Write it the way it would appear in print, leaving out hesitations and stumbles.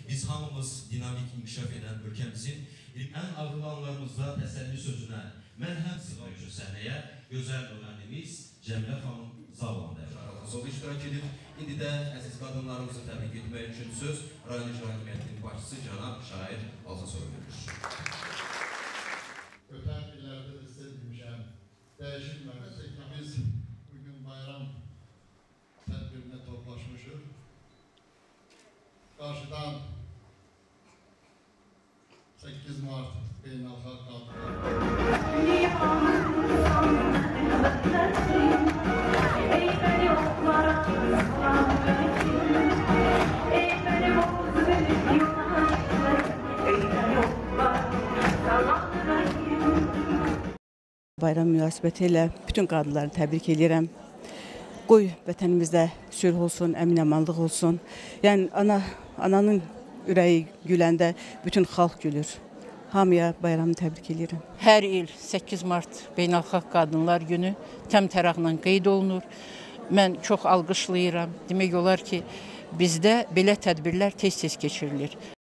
biz hamımız dinamik inkişaf eden ülkemizin en ağırlanlarımızda təsəlli sözünə mən həm sığan üçün səhnəyə gözəl öğrenimiz Cəmilə xanım Zavallı Əvrazoğlu iştirak edib. İndi də əziz qadınlarımızı təbrik etmək üçün söz rayon icra hakimiyyətinin başçısı cənab Şair Alsasoy verir. Ötən illərdə də sizə demişəm, dəyişilməməsə ki, biz bugün bayram tədbirinə toplaşmışıq. Qarşıdan 8 Mart Beynəlxalq Qadınlar Bayram münasibəti ilə bütün qadınları təbrik edirəm. Qoy vətənimizdə sülh olsun, əmin-amanlıq olsun. Yəni ananın ürəyi güləndə bütün xalq gülür. Hamıya bayramı təbrik edirəm. Hər il 8 Mart Beynəlxalq Qadınlar Günü təmtəraqla qeyd olunur. Mən çox alqışlayıram. Demək olar ki, bizdə belə tədbirlər tez-tez keçirilir.